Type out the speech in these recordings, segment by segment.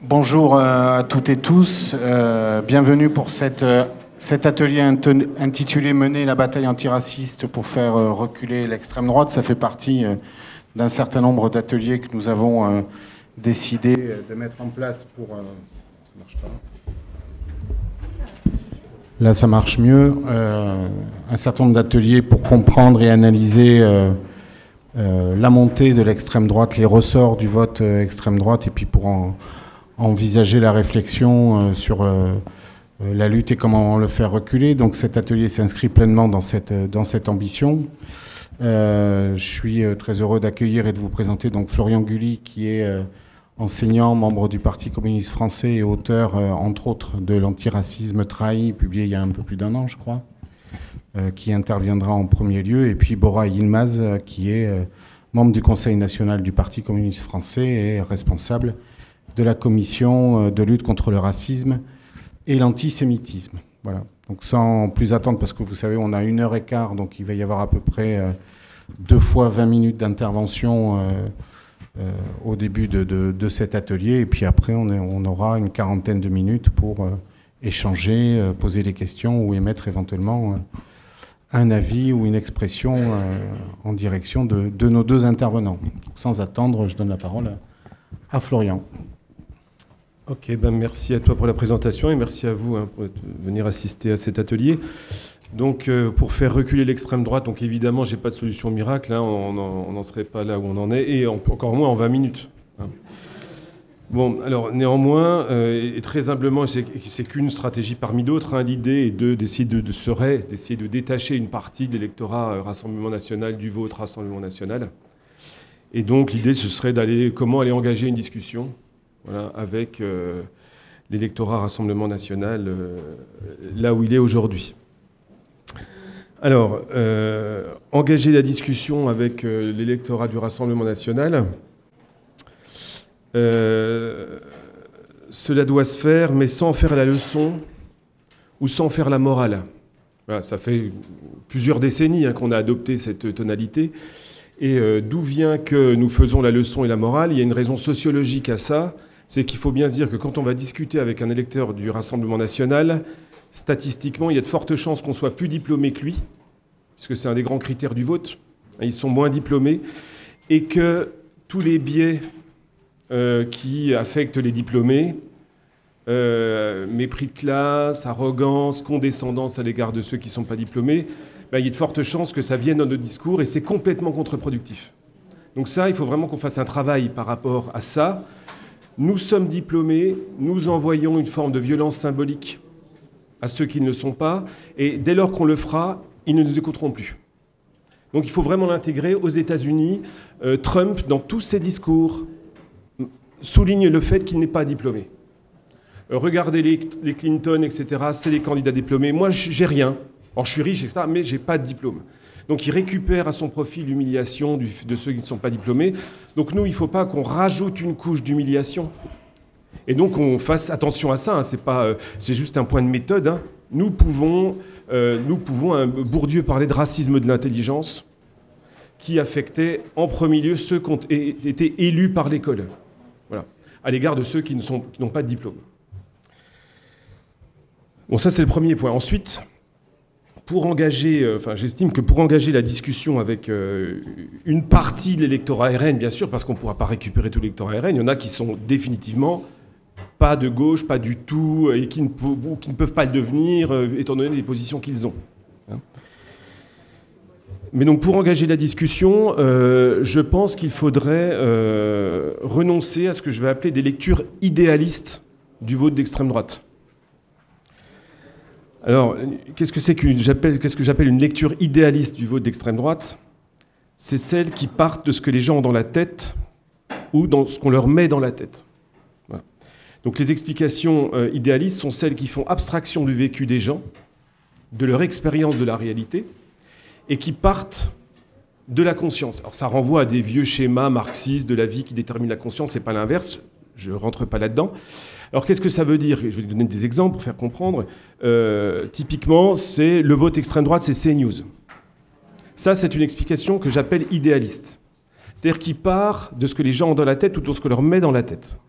Bonjour à toutes et tous. Bienvenue pour cet atelier intitulé Mener la bataille antiraciste pour faire reculer l'extrême droite. Ça fait partie d'un certain nombre d'ateliers que nous avons décidé de mettre en place pour... ça marche pas. Là, ça marche mieux. Un certain nombre d'ateliers pour comprendre et analyser la montée de l'extrême droite, les ressorts du vote extrême droite, et puis pour envisager la réflexion sur la lutte et comment le faire reculer. Donc cet atelier s'inscrit pleinement dans cette ambition. Je suis très heureux d'accueillir et de vous présenter donc Florian Gully, qui est enseignant, membre du Parti communiste français et auteur, entre autres, de l'antiracisme trahi, publié il y a un peu plus d'un an, je crois, qui interviendra en premier lieu. Et puis Bora Yilmaz, qui est membre du Conseil national du Parti communiste français et responsable de la commission de lutte contre le racisme et l'antisémitisme. Voilà. Donc sans plus attendre, parce que vous savez, on a 1h15, donc il va y avoir à peu près 2 fois 20 minutes d'intervention au début de cet atelier. Et puis après, on aura une quarantaine de minutes pour échanger, poser des questions ou émettre éventuellement un avis ou une expression en direction de nos deux intervenants. Donc, sans attendre, je donne la parole à Florian. Ok, ben merci à toi pour la présentation et merci à vous pour venir assister à cet atelier. Donc, pour faire reculer l'extrême droite, donc évidemment, j'ai pas de solution miracle, hein, on n'en serait pas là où on en est, et encore moins en 20 minutes. Hein. Bon, alors néanmoins, et très humblement, c'est qu'une stratégie parmi d'autres. Hein, l'idée est d'essayer d'essayer de détacher une partie de l'électorat Rassemblement National du vote Rassemblement National. Et donc, l'idée, ce serait comment aller engager une discussion. Voilà, avec l'électorat Rassemblement National là où il est aujourd'hui. Alors, engager la discussion avec l'électorat du Rassemblement National, cela doit se faire, mais sans faire la leçon ou sans faire la morale. Voilà, ça fait plusieurs décennies qu'on a adopté cette tonalité. Et d'où vient que nous faisons la leçon et la morale? Il y a une raison sociologique à ça. C'est qu'il faut bien se dire que quand on va discuter avec un électeur du Rassemblement National, statistiquement, il y a de fortes chances qu'on soit plus diplômé que lui, parce que c'est un des grands critères du vote. Ils sont moins diplômés, et que tous les biais qui affectent les diplômés, mépris de classe, arrogance, condescendance à l'égard de ceux qui ne sont pas diplômés, il y a de fortes chances que ça vienne dans nos discours, et c'est complètement contre-productif. Donc ça, il faut vraiment qu'on fasse un travail par rapport à ça. Nous sommes diplômés, nous envoyons une forme de violence symbolique à ceux qui ne le sont pas, et dès lors qu'on le fera, ils ne nous écouteront plus. Donc il faut vraiment l'intégrer. Aux États-Unis, Trump, dans tous ses discours, souligne le fait qu'il n'est pas diplômé. Regardez les Clinton, etc., c'est les candidats diplômés. Moi, j'ai rien. Alors je suis riche, etc., mais je n'ai pas de diplôme. Donc il récupère à son profit l'humiliation de ceux qui ne sont pas diplômés. Donc nous, il ne faut pas qu'on rajoute une couche d'humiliation. Et donc on fasse attention à ça. Hein, c'est juste un point de méthode. Hein. Nous pouvons Bourdieu parlait de racisme de l'intelligence qui affectait en premier lieu ceux qui ont été élus par l'école. Voilà, à l'égard de ceux qui n'ont pas de diplôme. Bon, ça c'est le premier point. Ensuite, j'estime que pour engager la discussion avec une partie de l'électorat RN, bien sûr, parce qu'on ne pourra pas récupérer tout l'électorat RN, il y en a qui sont définitivement pas de gauche, pas du tout, et qui ne peuvent pas le devenir, étant donné les positions qu'ils ont. Hein. Mais donc, pour engager la discussion, je pense qu'il faudrait renoncer à ce que je vais appeler des lectures idéalistes du vote d'extrême droite. Alors, qu'est-ce que j'appelle une lecture idéaliste du vote d'extrême droite? C'est celle qui part de ce que les gens ont dans la tête ou dans ce qu'on leur met dans la tête. Voilà. Donc les explications idéalistes sont celles qui font abstraction du vécu des gens, de leur expérience de la réalité, et qui partent de la conscience. Alors ça renvoie à des vieux schémas marxistes de la vie qui déterminent la conscience, et pas l'inverse. Je ne rentre pas là-dedans. Alors, qu'est-ce que ça veut dire? Je vais vous donner des exemples pour faire comprendre. Typiquement, c'est le vote extrême droite, c'est CNews. Ça, c'est une explication que j'appelle idéaliste. C'est-à-dire qui part de ce que les gens ont dans la tête ou de ce qu'on leur met dans la tête.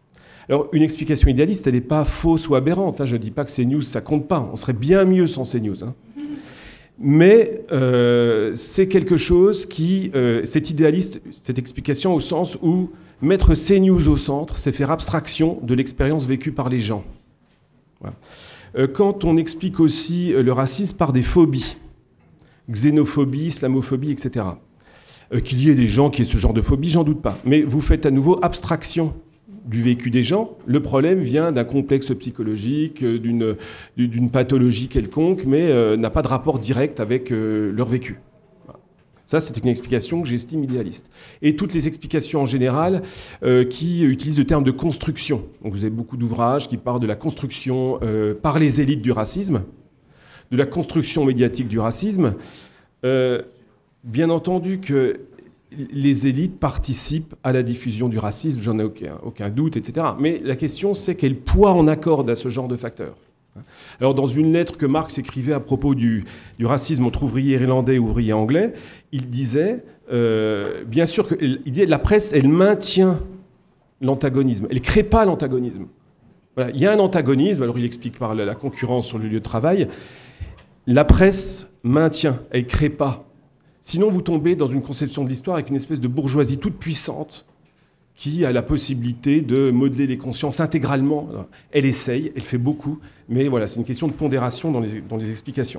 Alors, une explication idéaliste, elle n'est pas fausse ou aberrante. Hein. Je ne dis pas que CNews, ça compte pas. On serait bien mieux sans CNews. Hein. Mais c'est quelque chose qui... c'est idéaliste, cette explication, au sens où mettre CNews au centre, c'est faire abstraction de l'expérience vécue par les gens. Voilà. Quand on explique aussi le racisme par des phobies, xénophobie, islamophobie, etc., qu'il y ait des gens qui aient ce genre de phobie, j'en doute pas. Mais vous faites à nouveau abstraction du vécu des gens. Le problème vient d'un complexe psychologique, d'une pathologie quelconque, mais n'a pas de rapport direct avec leur vécu. Ça, c'est une explication que j'estime idéaliste. Et toutes les explications en général qui utilisent le terme de construction. Donc vous avez beaucoup d'ouvrages qui parlent de la construction par les élites du racisme, de la construction médiatique du racisme. Bien entendu que les élites participent à la diffusion du racisme, j'en ai aucun doute, etc. Mais la question, c'est quel poids on accorde à ce genre de facteurs. Alors, dans une lettre que Marx écrivait à propos du racisme entre ouvriers irlandais et ouvriers anglais, il disait, bien sûr, la presse, elle maintient l'antagonisme, elle ne crée pas l'antagonisme. Voilà, il y a un antagonisme, alors il explique par la concurrence sur le lieu de travail. La presse maintient, elle ne crée pas. Sinon, vous tombez dans une conception de l'histoire avec une espèce de bourgeoisie toute puissante qui a la possibilité de modeler les consciences intégralement. Elle essaye, elle fait beaucoup, mais voilà, c'est une question de pondération dans les explications.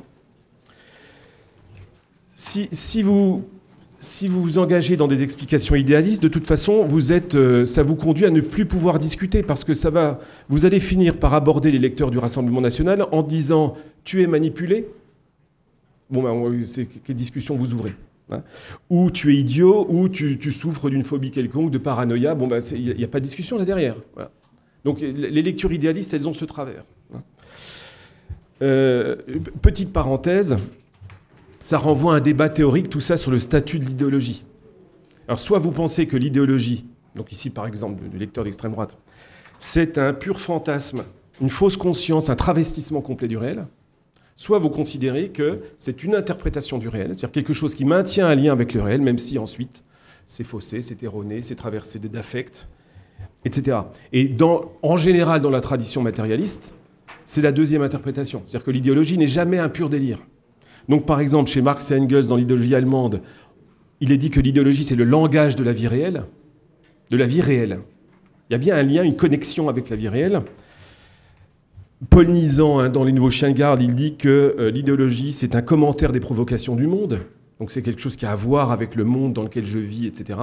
Si vous vous engagez dans des explications idéalistes, de toute façon, ça vous conduit à ne plus pouvoir discuter, parce que vous allez finir par aborder les lecteurs du Rassemblement national en disant « tu es manipulé ». Bon, ben, quelle discussion vous ouvrez, hein, ou tu es idiot, ou tu souffres d'une phobie quelconque, de paranoïa. Bon, ben, il n'y a pas de discussion là derrière. Voilà. Donc les lectures idéalistes, elles ont ce travers. Hein. Petite parenthèse, ça renvoie à un débat théorique, tout ça sur le statut de l'idéologie. Alors soit vous pensez que l'idéologie, donc ici par exemple le lecteur d'extrême droite, c'est un pur fantasme, une fausse conscience, un travestissement complet du réel. Soit vous considérez que c'est une interprétation du réel, c'est-à-dire quelque chose qui maintient un lien avec le réel, même si ensuite c'est faussé, c'est erroné, c'est traversé d'affects, etc. Et en général, dans la tradition matérialiste, c'est la deuxième interprétation. C'est-à-dire que l'idéologie n'est jamais un pur délire. Donc par exemple, chez Marx et Engels, dans l'idéologie allemande, il est dit que l'idéologie, c'est le langage de la vie réelle, de la vie réelle. Il y a bien un lien, une connexion avec la vie réelle. Paul Nizan, hein, dans Les Nouveaux Chiens de Garde, il dit que l'idéologie, c'est un commentaire des provocations du monde. Donc c'est quelque chose qui a à voir avec le monde dans lequel je vis, etc.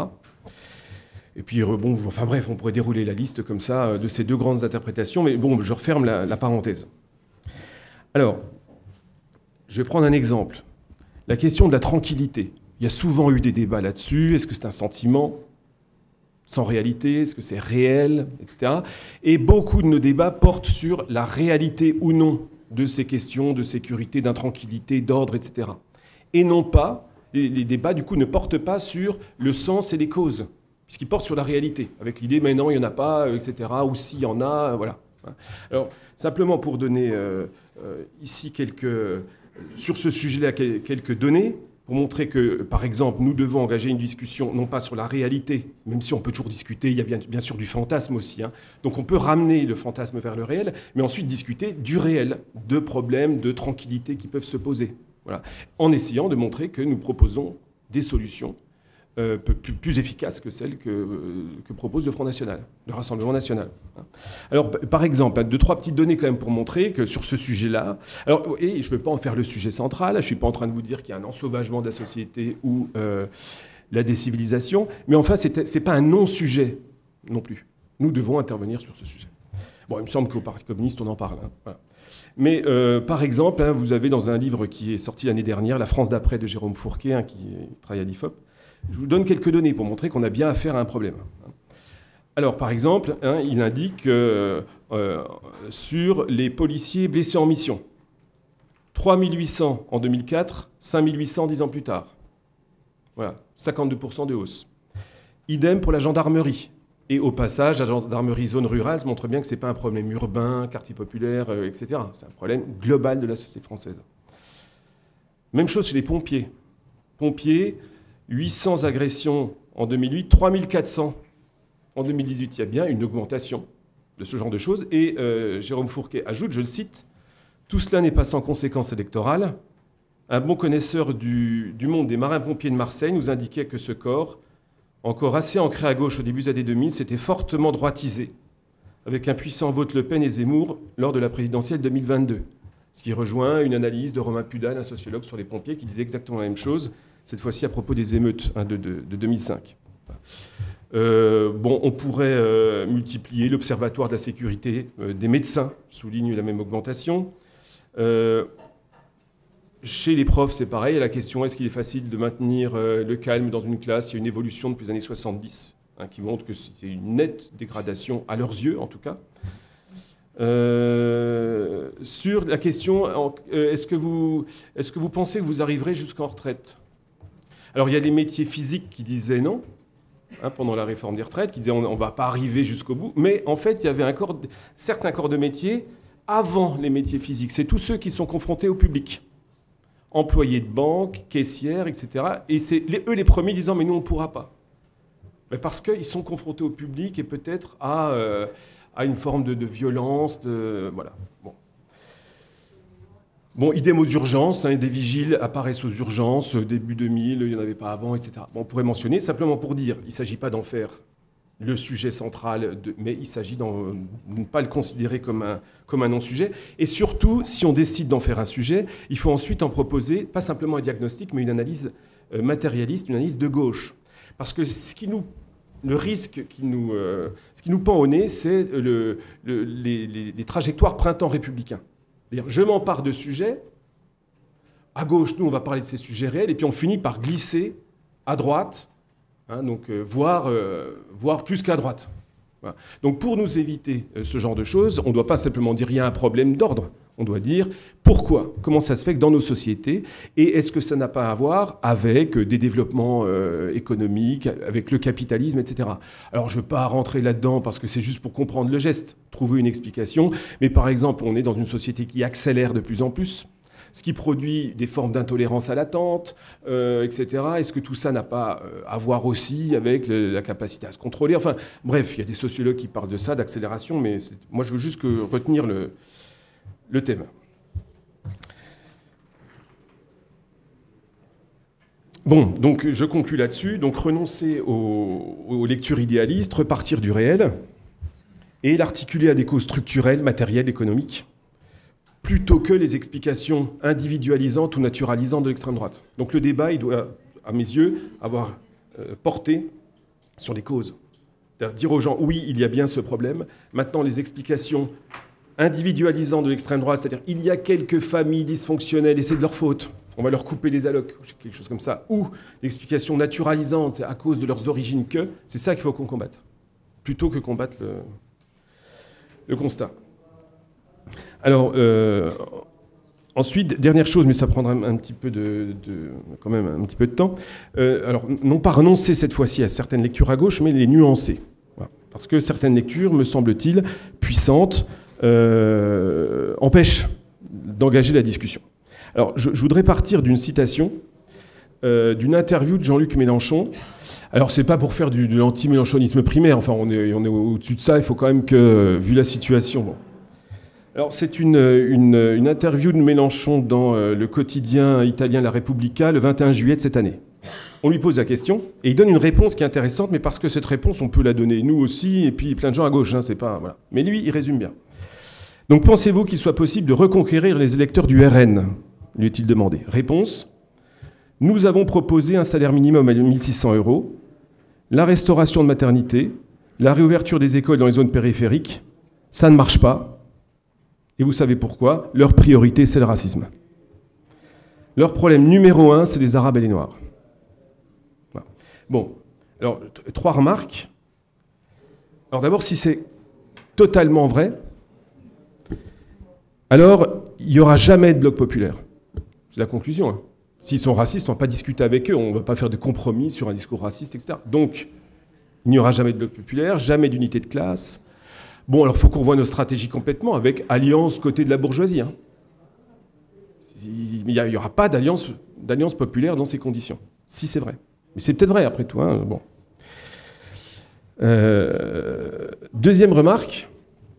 Et puis, bon, enfin bref, on pourrait dérouler la liste comme ça de ces deux grandes interprétations, mais bon, je referme la parenthèse. Alors, je vais prendre un exemple. La question de la tranquillité. Il y a souvent eu des débats là-dessus. Est-ce que c'est un sentiment sans réalité? Est-ce que c'est réel, etc. Et beaucoup de nos débats portent sur la réalité ou non de ces questions de sécurité, d'intranquillité, d'ordre, etc. Et non pas, les débats du coup ne portent pas sur le sens et les causes, puisqu'ils portent sur la réalité, avec l'idée mais non, il n'y en a pas, etc. Ou s'il y en a, voilà. Alors, simplement pour donner ici sur ce sujet-là quelques données, pour montrer que, par exemple, nous devons engager une discussion, non pas sur la réalité, même si on peut toujours discuter, il y a bien sûr du fantasme aussi. Hein. Donc on peut ramener le fantasme vers le réel, mais ensuite discuter du réel, de problèmes, de tranquillité qui peuvent se poser. Voilà. En essayant de montrer que nous proposons des solutions plus efficaces que celles que propose le Front National, le Rassemblement National. Alors, par exemple, 2-3 petites données quand même pour montrer que sur ce sujet-là, alors, et je ne veux pas en faire le sujet central, je ne suis pas en train de vous dire qu'il y a un ensauvagement de la société ou la décivilisation, mais enfin, ce n'est pas un non-sujet non plus. Nous devons intervenir sur ce sujet. Bon, il me semble qu'au Parti communiste, on en parle. Hein, voilà. Mais par exemple, hein, vous avez dans un livre qui est sorti l'année dernière, La France d'après de Jérôme Fourquet, hein, qui travaille à l'IFOP, je vous donne quelques données pour montrer qu'on a bien affaire à un problème. Alors, par exemple, hein, il indique sur les policiers blessés en mission, 3800 en 2004, 5800 10 ans plus tard. Voilà, 52% de hausse. Idem pour la gendarmerie. Et au passage, la gendarmerie zone rurale se montre bien que ce n'est pas un problème urbain, quartier populaire, etc. C'est un problème global de la société française. Même chose chez les pompiers. Pompiers, 800 agressions en 2008, 3400 en 2018. Il y a bien une augmentation de ce genre de choses. Et Jérôme Fourquet ajoute, je le cite, « Tout cela n'est pas sans conséquences électorales. Un bon connaisseur du monde des marins-pompiers de Marseille nous indiquait que ce corps, encore assez ancré à gauche au début des années 2000, s'était fortement droitisé, avec un puissant vote Le Pen et Zemmour lors de la présidentielle 2022. » Ce qui rejoint une analyse de Romain Pudal, un sociologue sur les pompiers, qui disait exactement la même chose, cette fois-ci à propos des émeutes de 2005. On pourrait multiplier l'Observatoire de la sécurité des médecins, souligne la même augmentation. Chez les profs, c'est pareil, la question est-ce qu'il est facile de maintenir le calme dans une classe? Il y a une évolution depuis les années 70 qui montre que c'est une nette dégradation, à leurs yeux en tout cas. Sur la question, est-ce que vous pensez que vous arriverez jusqu'en retraite? Alors il y a les métiers physiques qui disaient non, pendant la réforme des retraites, qui disaient on ne va pas arriver jusqu'au bout, mais en fait il y avait certains corps de métiers avant les métiers physiques. C'est tous ceux qui sont confrontés au public, employés de banque, caissières, etc. Et c'est eux les premiers disant mais nous on ne pourra pas. Mais parce qu'ils sont confrontés au public et peut-être à une forme de violence, voilà. Bon, idem aux urgences, des vigiles apparaissent aux urgences, début 2000, il n'y en avait pas avant, etc. Bon, on pourrait mentionner, simplement pour dire, il ne s'agit pas d'en faire le sujet central, mais il s'agit de ne pas le considérer comme un non-sujet. Et surtout, si on décide d'en faire un sujet, il faut ensuite en proposer, pas simplement un diagnostic, mais une analyse matérialiste, une analyse de gauche. Parce que le risque ce qui nous pend au nez, c'est les trajectoires printemps républicain. C'est-à-dire, je m'empare de sujets, à gauche, nous, on va parler de ces sujets réels, et puis on finit par glisser à droite, voire plus qu'à droite. Voilà. Donc pour nous éviter ce genre de choses, on ne doit pas simplement dire il y a un problème d'ordre, on doit dire pourquoi, comment ça se fait que dans nos sociétés, et est-ce que ça n'a pas à voir avec des développements économiques, avec le capitalisme, etc. Alors je ne veux pas rentrer là-dedans parce que c'est juste pour comprendre le geste, trouver une explication, mais par exemple on est dans une société qui accélère de plus en plus, ce qui produit des formes d'intolérance à l'attente, etc. Est-ce que tout ça n'a pas à voir aussi avec la capacité à se contrôler? Enfin bref, il y a des sociologues qui parlent de ça, d'accélération, mais moi je veux juste retenir le thème. Bon, donc je conclus là-dessus. Donc renoncer aux lectures idéalistes, repartir du réel et l'articuler à des causes structurelles, matérielles, économiques, plutôt que les explications individualisantes ou naturalisantes de l'extrême droite. Donc le débat, il doit, à mes yeux, avoir porté sur les causes. C'est-à-dire dire aux gens, oui, il y a bien ce problème. Maintenant, les explications individualisantes de l'extrême droite, c'est-à-dire il y a quelques familles dysfonctionnelles et c'est de leur faute, on va leur couper les allocs, quelque chose comme ça, ou l'explication naturalisante, c'est à cause de leurs origines que, c'est ça qu'il faut qu'on combatte, plutôt que combattre le constat. Alors, ensuite, dernière chose, mais ça prendra un petit peu quand même un petit peu de temps. Alors, non pas renoncer cette fois-ci à certaines lectures à gauche, mais les nuancer. Voilà. Parce que certaines lectures, me semble-t-il, puissantes, empêchent d'engager la discussion. Alors, je voudrais partir d'une citation, d'une interview de Jean-Luc Mélenchon. Alors, c'est pas pour faire de l'anti-mélenchonisme primaire, enfin, on est au-dessus de ça, il faut quand même que, vu la situation... Bon. Alors, c'est une interview de Mélenchon dans le quotidien italien La Repubblica le 21 juillet de cette année. On lui pose la question, et il donne une réponse qui est intéressante, mais parce que cette réponse, on peut la donner nous aussi, et puis plein de gens à gauche, c'est pas... Voilà. Mais lui, il résume bien. Donc, pensez-vous qu'il soit possible de reconquérir les électeurs du RN ? Lui est-il demandé. Réponse : nous avons proposé un salaire minimum à 1 600 €, la restauration de maternité, la réouverture des écoles dans les zones périphériques. Ça ne marche pas. Et vous savez pourquoi ? Leur priorité, c'est le racisme. Leur problème numéro 1, c'est les Arabes et les Noirs. Voilà. Bon, alors, 3 remarques. Alors d'abord, si c'est totalement vrai, alors il n'y aura jamais de bloc populaire. C'est la conclusion. Hein. S'ils sont racistes, on ne va pas discuter avec eux, on ne va pas faire de compromis sur un discours raciste, etc. Donc, il n'y aura jamais de bloc populaire, jamais d'unité de classe. Bon, alors il faut qu'on revoie nos stratégies complètement avec alliance côté de la bourgeoisie. Hein. Il n'y aura pas d'alliance populaire dans ces conditions, si c'est vrai. Mais c'est peut-être vrai, après tout. Hein. Bon. Deuxième remarque,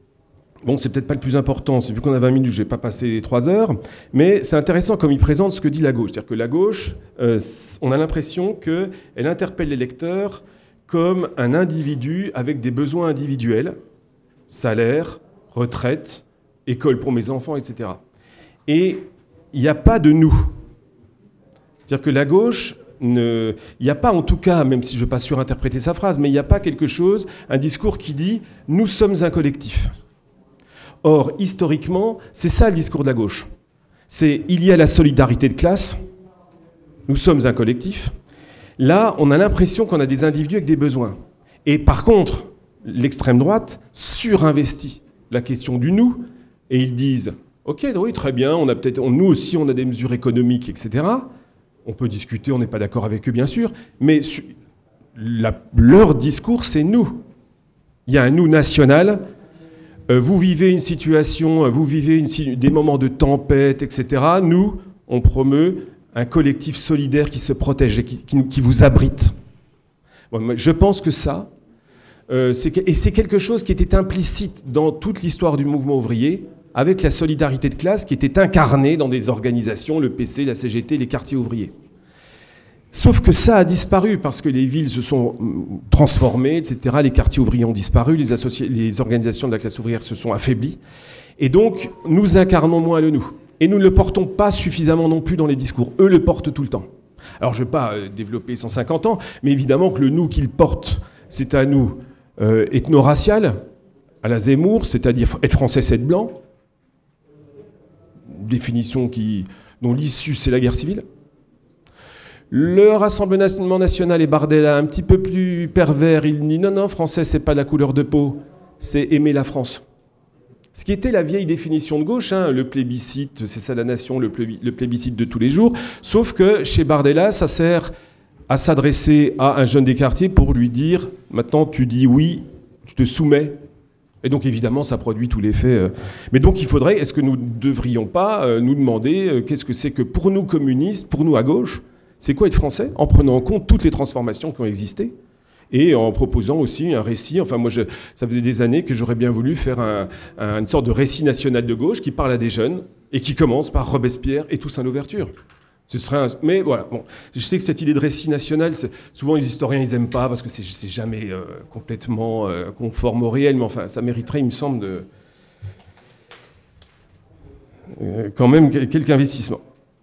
Bon, c'est peut-être pas le plus important, c'est vu qu'on a 20 minutes, je vais pas passer 3 heures, mais c'est intéressant comme il présente ce que dit la gauche. C'est-à-dire que la gauche, on a l'impression qu'elle interpelle les lecteurs comme un individu avec des besoins individuels, salaire, retraite, école pour mes enfants, etc. Et il n'y a pas de nous. C'est-à-dire que la gauche, il n'y a pas en tout cas, même si je ne veux pas surinterpréter sa phrase, mais il n'y a pas quelque chose, un discours qui dit « nous sommes un collectif ». Or, historiquement, c'est ça le discours de la gauche. C'est « il y a la solidarité de classe, nous sommes un collectif ». Là, on a l'impression qu'on a des individus avec des besoins. Et par contre, l'extrême droite surinvestit la question du « nous » et ils disent « ok, oui, très bien, nous aussi on a des mesures économiques, etc. » On peut discuter, on n'est pas d'accord avec eux, bien sûr, mais leur discours, c'est nous. Il y a un nous national. Vous vivez une situation, des moments de tempête, etc. Nous, on promeut un collectif solidaire qui se protège et qui vous abrite. Bon, je pense que ça, c'est quelque chose qui était implicite dans toute l'histoire du mouvement ouvrier, avec la solidarité de classe qui était incarnée dans des organisations, le PC, la CGT, les quartiers ouvriers. Sauf que ça a disparu parce que les villes se sont transformées, etc. Les quartiers ouvriers ont disparu, les organisations de la classe ouvrière se sont affaiblies. Et donc, nous incarnons moins le nous. Et nous ne le portons pas suffisamment non plus dans les discours. Eux le portent tout le temps. Alors, je ne vais pas développer 150 ans, mais évidemment que le nous qu'ils portent, c'est à nous ethno-racial, à la Zemmour, c'est-à-dire être français, c'est être blanc. Définition dont l'issue, c'est la guerre civile. Le Rassemblement national et Bardella, un petit peu plus pervers, il dit non, français, c'est pas la couleur de peau, c'est aimer la France. Ce qui était la vieille définition de gauche, hein, le plébiscite, c'est ça la nation, le plébiscite de tous les jours, sauf que chez Bardella, ça sert à s'adresser à un jeune des quartiers pour lui dire maintenant tu dis oui, tu te soumets. Et donc, évidemment, ça produit tout l'effet. Mais donc, est-ce que nous ne devrions pas nous demander qu'est-ce que c'est que pour nous communistes, pour nous à gauche, c'est quoi être français, en prenant en compte toutes les transformations qui ont existé et en proposant aussi un récit. Enfin, moi, ça faisait des années que j'aurais bien voulu faire une sorte de récit national de gauche qui parle à des jeunes et qui commence par Robespierre et Toussaint Louverture. Mais voilà, bon, je sais que cette idée de récit national, souvent les historiens ils aiment pas parce que c'est jamais complètement conforme au réel, mais enfin ça mériterait, il me semble, quand même quelque investissement.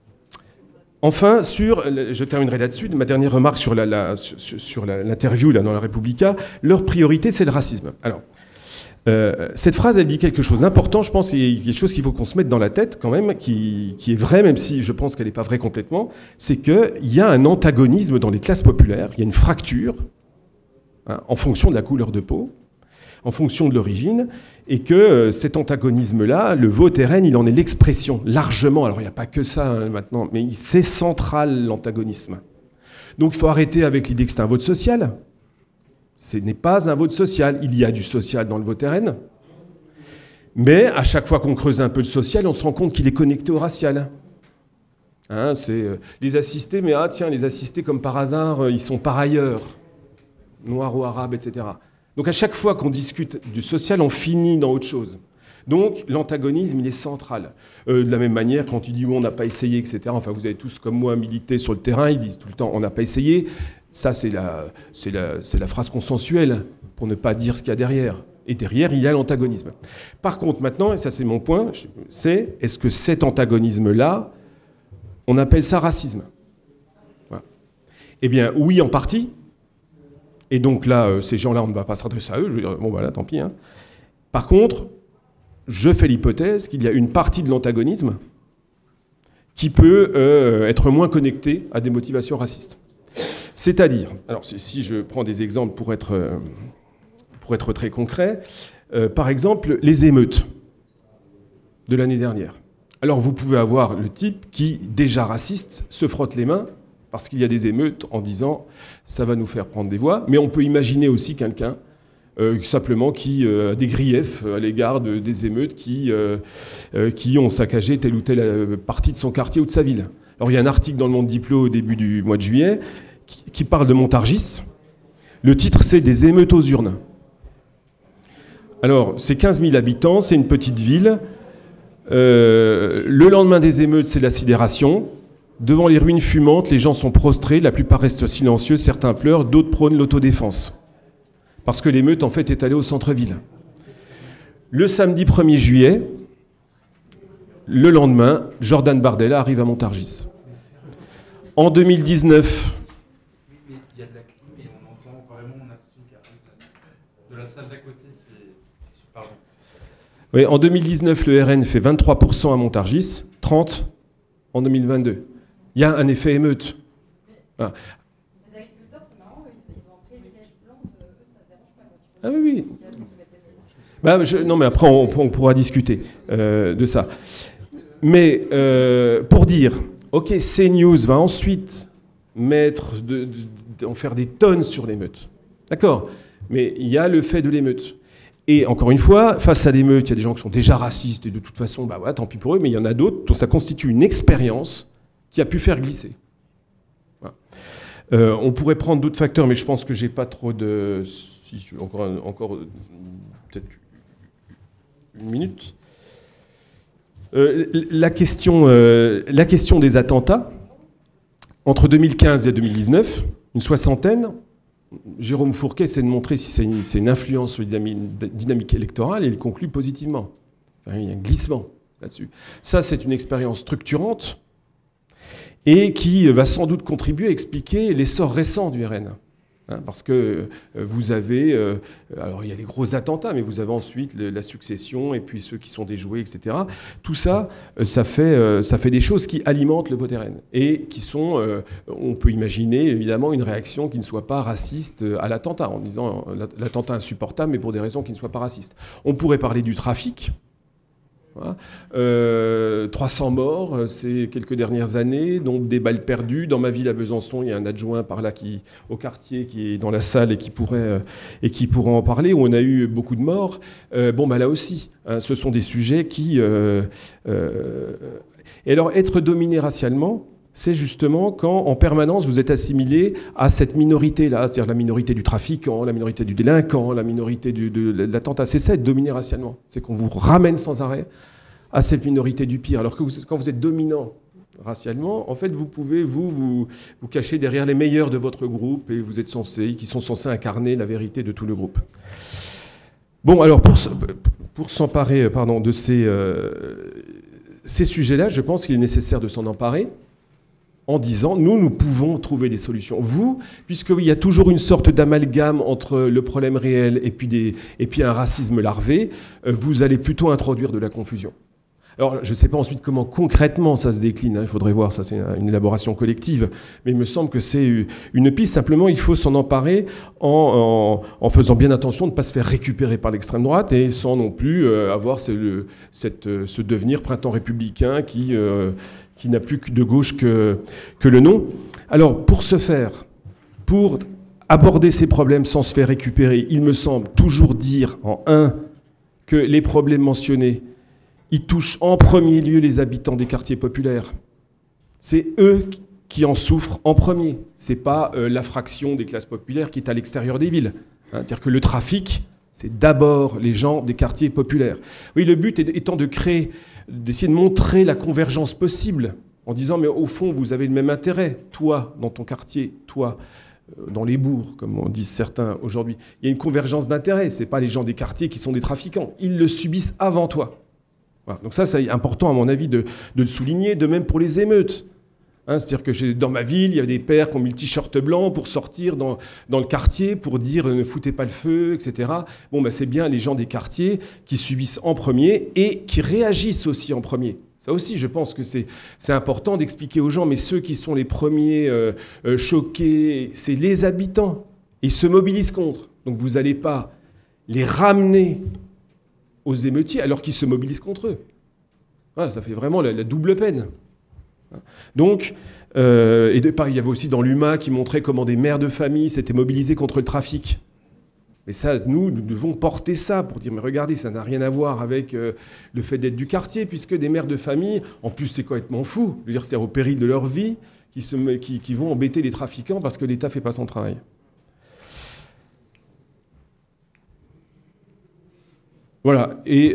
Enfin, je terminerai là-dessus, ma dernière remarque sur l'interview dans la Repubblica, leur priorité c'est le racisme. Alors, cette phrase, elle dit quelque chose d'important, je pense, et quelque chose qu'il faut qu'on se mette dans la tête quand même, qui est vrai, même si je pense qu'elle n'est pas vraie complètement, c'est qu'il y a un antagonisme dans les classes populaires, il y a une fracture, hein, en fonction de la couleur de peau, en fonction de l'origine, et que cet antagonisme-là, le vote RN, il en est l'expression, largement. Alors il n'y a pas que ça hein, maintenant, mais c'est central l'antagonisme. Donc il faut arrêter avec l'idée que c'est un vote social. Ce n'est pas un vote social. Il y a du social dans le vote RN. Mais à chaque fois qu'on creuse un peu le social, on se rend compte qu'il est connecté au racial. Hein, c'est les assistés, mais les assistés, comme par hasard, ils sont par ailleurs, noirs ou arabes, etc. Donc à chaque fois qu'on discute du social, on finit dans autre chose. Donc l'antagonisme, il est central. De la même manière, quand tu dis on n'a pas essayé, etc. Enfin, vous avez tous, comme moi, milité sur le terrain, ils disent tout le temps on n'a pas essayé. Ça, c'est la phrase consensuelle, pour ne pas dire ce qu'il y a derrière. Et derrière, il y a l'antagonisme. Par contre, maintenant, et ça c'est mon point, c'est est-ce que cet antagonisme-là, on appelle ça racisme? Voilà. Eh bien, oui, en partie. Et donc là, ces gens-là, on ne va pas s'adresser à eux. Je veux dire, bon, voilà, tant pis. Hein. Par contre, je fais l'hypothèse qu'il y a une partie de l'antagonisme qui peut être moins connectée à des motivations racistes. C'est-à-dire, alors si je prends des exemples pour être très concret, par exemple, les émeutes de l'année dernière. Alors vous pouvez avoir le type qui, déjà raciste, se frotte les mains parce qu'il y a des émeutes en disant « ça va nous faire prendre des voix », mais on peut imaginer aussi quelqu'un simplement qui a des griefs à l'égard des émeutes qui ont saccagé telle ou telle partie de son quartier ou de sa ville. Alors il y a un article dans le Monde Diplo au début du mois de juillet qui parle de Montargis. Le titre, c'est « Des émeutes aux urnes ». Alors, c'est 15 000 habitants, c'est une petite ville. Le lendemain des émeutes, c'est la sidération. Devant les ruines fumantes, les gens sont prostrés, la plupart restent silencieux, certains pleurent, d'autres prônent l'autodéfense. Parce que l'émeute, en fait, est allée au centre-ville. Le samedi 1er juillet, le lendemain, Jordan Bardella arrive à Montargis. En 2019... Mais il y a de la clim et on entend vraiment un son qui arrive de la salle d'à côté, c'est... Pardon. Oui, en 2019, le RN fait 23% à Montargis, 30% en 2022. Il y a un effet émeute. Voilà. Les agriculteurs, c'est marrant, ils ont pris des neiges blanches, ça ne dérange pas. Ah oui, oui. Bah, non, mais après, on pourra discuter de ça. Mais pour dire, ok, CNews va ensuite en faire des tonnes sur l'émeute. D'accord. Mais il y a le fait de l'émeute. Et encore une fois, face à l'émeute, il y a des gens qui sont déjà racistes et de toute façon, bah ouais, tant pis pour eux, mais il y en a d'autres dont ça constitue une expérience qui a pu faire glisser. Voilà. On pourrait prendre d'autres facteurs, mais je pense que j'ai pas trop de... Si, encore peut-être une minute. La question des attentats, entre 2015 et 2019, une soixantaine, Jérôme Fourquet essaie de montrer si c'est une influence sur la dynamique électorale et il conclut positivement. Enfin, il y a un glissement là-dessus. Ça, c'est une expérience structurante et qui va sans doute contribuer à expliquer l'essor récent du RN. Parce que vous avez... alors, il y a les gros attentats, mais vous avez ensuite la succession et puis ceux qui sont déjoués, etc. Tout ça, ça fait des choses qui alimentent le vote RN et qui sont... on peut imaginer, évidemment, une réaction qui ne soit pas raciste à l'attentat, en disant l'attentat insupportable, mais pour des raisons qui ne soient pas racistes. On pourrait parler du trafic. Voilà. 300 morts ces quelques dernières années, donc des balles perdues. Dans ma ville à Besançon, il y a un adjoint par là au quartier qui est dans la salle et qui pourrait en parler, où on a eu beaucoup de morts. Là aussi, hein, ce sont des sujets qui... Et alors, être dominé racialement, c'est justement quand, en permanence, vous êtes assimilé à cette minorité-là, c'est-à-dire la minorité du trafiquant, la minorité du délinquant, la minorité de l'attentat. C'est ça, être dominé racialement. C'est qu'on vous ramène sans arrêt à cette minorité du pire. Alors que quand vous êtes dominant racialement, en fait, vous pouvez vous cacher derrière les meilleurs de votre groupe et vous êtes qui sont censés incarner la vérité de tout le groupe. Bon, alors, pour s'emparer de ces sujets-là, je pense qu'il est nécessaire de s'en emparer en disant, nous pouvons trouver des solutions. Vous, puisqu'il y a toujours une sorte d'amalgame entre le problème réel et puis un racisme larvé, vous allez plutôt introduire de la confusion. Alors, je ne sais pas ensuite comment concrètement ça se décline, hein, il faudrait voir, ça c'est une élaboration collective, mais il me semble que c'est une piste. Simplement, il faut s'en emparer en faisant bien attention de ne pas se faire récupérer par l'extrême droite et sans non plus avoir ce devenir printemps républicain qui n'a plus que de gauche que le nom. Alors, pour ce faire, pour aborder ces problèmes sans se faire récupérer, il me semble toujours dire en un que les problèmes mentionnés, ils touchent en premier lieu les habitants des quartiers populaires. C'est eux qui en souffrent en premier. Ce n'est pas la fraction des classes populaires qui est à l'extérieur des villes. Hein, c'est-à-dire que le trafic, c'est d'abord les gens des quartiers populaires. Oui, le but étant d'essayer de montrer la convergence possible, en disant, mais au fond, vous avez le même intérêt, toi, dans ton quartier, toi, dans les bourgs, comme on dit certains aujourd'hui. Il y a une convergence d'intérêts, ce n'est pas les gens des quartiers qui sont des trafiquants. Ils le subissent avant toi. Voilà. Donc ça, c'est important, à mon avis, de le souligner, de même pour les émeutes. Hein, c'est-à-dire que dans ma ville, il y a des pères qui ont mis le t-shirt blanc pour sortir dans le quartier, pour dire ne foutez pas le feu, etc. Bon, c'est bien les gens des quartiers qui subissent en premier et qui réagissent aussi en premier. Ça aussi, je pense que c'est important d'expliquer aux gens, mais ceux qui sont les premiers choqués, c'est les habitants. Ils se mobilisent contre. Donc vous n'allez pas les ramener aux émeutiers alors qu'ils se mobilisent contre eux. Voilà, ça fait vraiment la double peine. Donc, il y avait aussi dans l'UMA qui montrait comment des mères de famille s'étaient mobilisées contre le trafic. Mais ça, nous devons porter ça pour dire, mais regardez, ça n'a rien à voir avec le fait d'être du quartier, puisque des mères de famille, en plus c'est complètement fou, je veux dire, c'est au péril de leur vie, qui vont embêter les trafiquants parce que l'État ne fait pas son travail. Voilà. Et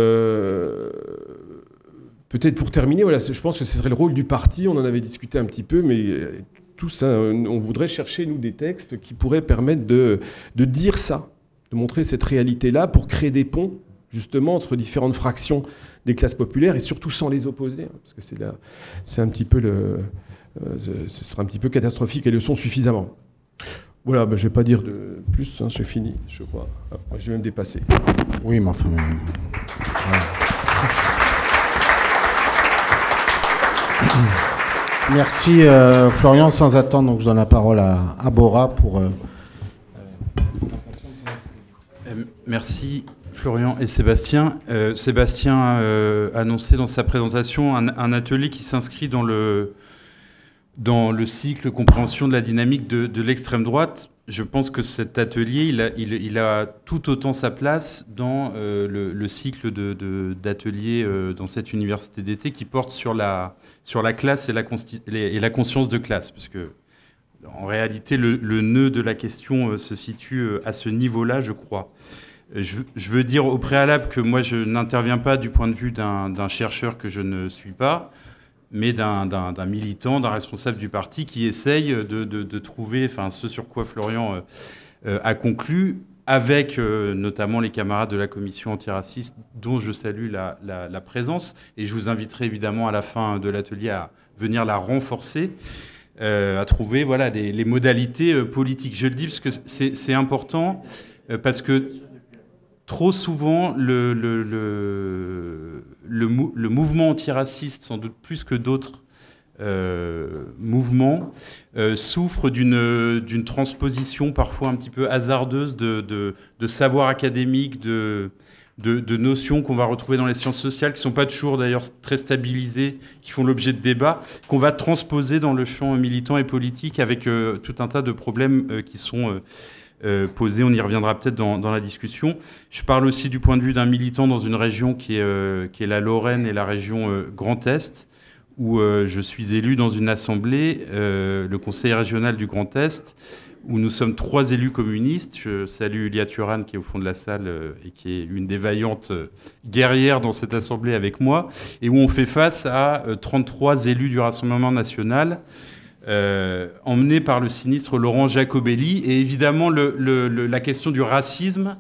peut-être pour terminer, voilà, je pense que ce serait le rôle du parti. On en avait discuté un petit peu, mais tout ça, on voudrait chercher, nous, des textes qui pourraient permettre de dire ça, de montrer cette réalité-là pour créer des ponts, justement, entre différentes fractions des classes populaires et surtout sans les opposer, hein, parce que c'est un petit peu ce sera un petit peu catastrophique et le sont suffisamment. Voilà, ben, je ne vais pas dire de plus, hein, j'ai fini, je crois. Ah, je vais même dépasser. Oui, mais enfin... voilà. Merci Florian. Sans attendre, donc je donne la parole à Bora pour... Merci Florian et Sébastien. Sébastien a annoncé dans sa présentation un atelier qui s'inscrit dans le cycle compréhension de la dynamique de l'extrême droite. Je pense que cet atelier, il a tout autant sa place dans le cycle d'ateliers dans cette université d'été qui porte sur la classe et la conscience de classe. Parce que, en réalité, le nœud de la question se situe à ce niveau-là, je crois. Je veux dire au préalable que moi, je n'interviens pas du point de vue d'un chercheur que je ne suis pas, mais d'un militant, d'un responsable du parti qui essaye de trouver, enfin, ce sur quoi Florian a conclu, avec notamment les camarades de la commission antiraciste, dont je salue la présence. Et je vous inviterai évidemment à la fin de l'atelier à venir la renforcer, à trouver voilà, les modalités politiques. Je le dis parce que c'est important, parce que trop souvent, le mouvement antiraciste, sans doute plus que d'autres mouvements, souffre d'une transposition parfois un petit peu hasardeuse de savoir académique, de notions qu'on va retrouver dans les sciences sociales, qui ne sont pas toujours d'ailleurs très stabilisées, qui font l'objet de débats, qu'on va transposer dans le champ militant et politique avec tout un tas de problèmes qui sont... posé, on y reviendra peut-être dans la discussion. Je parle aussi du point de vue d'un militant dans une région qui est la Lorraine et la région Grand Est, où je suis élu dans une assemblée, le conseil régional du Grand Est, où nous sommes 3 élus communistes. Je salue Ulia Turan, qui est au fond de la salle et qui est une des vaillantes guerrières dans cette assemblée avec moi, et où on fait face à 33 élus du Rassemblement national, emmené par le sinistre Laurent Jacobelli. Et évidemment, la question du racisme